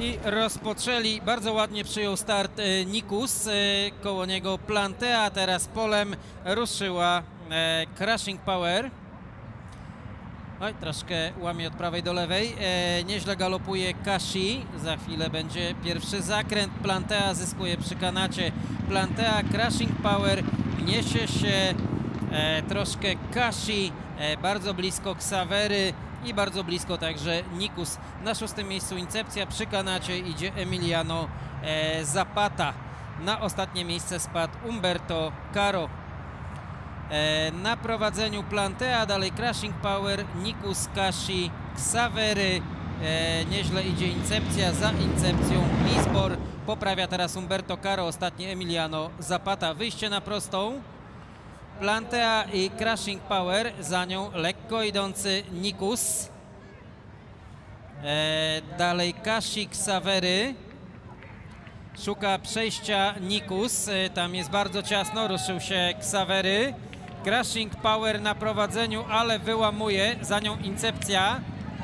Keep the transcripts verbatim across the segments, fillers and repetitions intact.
I rozpoczęli, bardzo ładnie przyjął start e, Nikus, e, koło niego Plantea, teraz polem ruszyła e, Crashing Power. Oj, troszkę łamie od prawej do lewej, e, nieźle galopuje Kashi, za chwilę będzie pierwszy zakręt, Plantea zyskuje przy kanacie, Plantea, Crashing Power, niesie się e, troszkę Kashi, e, bardzo blisko Xavery i bardzo blisko także Nikus. Na szóstym miejscu Incepcja, przy kanacie idzie Emiliano e, Zapata. Na ostatnie miejsce spadł Umberto Caro. E, na prowadzeniu Plantea, dalej Crashing Power, Nikus, Kashi, Xavery. E, nieźle idzie Incepcja, za Incepcją Lisbor. Poprawia teraz Umberto Caro, ostatni Emiliano Zapata. Wyjście na prostą. Plantea i Crashing Power, za nią lekko idący Nikus. E, dalej Kashi, Xavery. Szuka przejścia Nikus, e, tam jest bardzo ciasno, ruszył się Xavery. Crashing Power na prowadzeniu, ale wyłamuje, za nią Incepcja.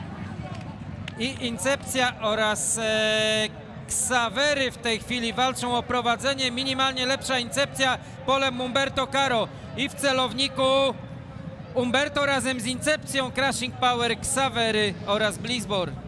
I Incepcja oraz e, Xavery w tej chwili walczą o prowadzenie, minimalnie lepsza Incepcja, polem Umberto Caro i w celowniku Umberto razem z Incepcją, Crashing Power, Xavery oraz Blisbor.